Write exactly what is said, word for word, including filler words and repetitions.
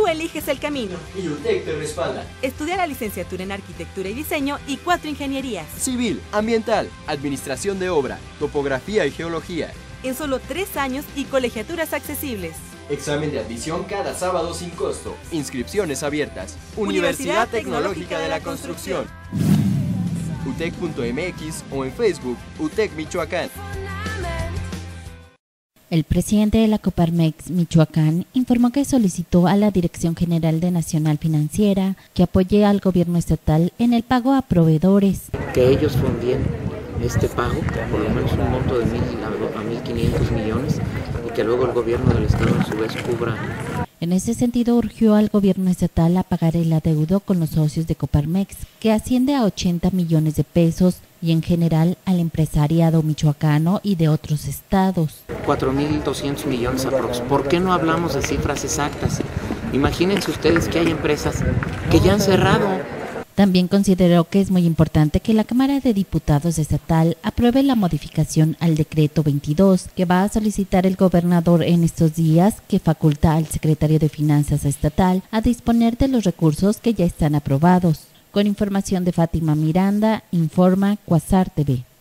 Tú eliges el camino. Y UTEC te respalda. Estudia la licenciatura en Arquitectura y Diseño y cuatro ingenierías. Civil, Ambiental, Administración de Obra, Topografía y Geología. En solo tres años y colegiaturas accesibles. Examen de admisión cada sábado sin costo. Inscripciones abiertas. Universidad Tecnológica de la Construcción. utec punto m x o en Facebook, UTEC Michoacán. El presidente de la Coparmex Michoacán informó que solicitó a la Dirección General de Nacional Financiera que apoye al gobierno estatal en el pago a proveedores. Que ellos fundien este pago, por lo menos un monto de mil a mil quinientos millones, y que luego el gobierno del estado a su vez cubra. En ese sentido, urgió al gobierno estatal a pagar el adeudo con los socios de Coparmex, que asciende a ochenta millones de pesos, y en general al empresariado michoacano y de otros estados. cuatro mil doscientos millones aprox. ¿Por qué no hablamos de cifras exactas? Imagínense ustedes que hay empresas que ya han cerrado. También consideró que es muy importante que la Cámara de Diputados estatal apruebe la modificación al decreto veintidós que va a solicitar el gobernador en estos días, que faculta al secretario de Finanzas estatal a disponer de los recursos que ya están aprobados. Con información de Fátima Miranda, informa Cuasar T V.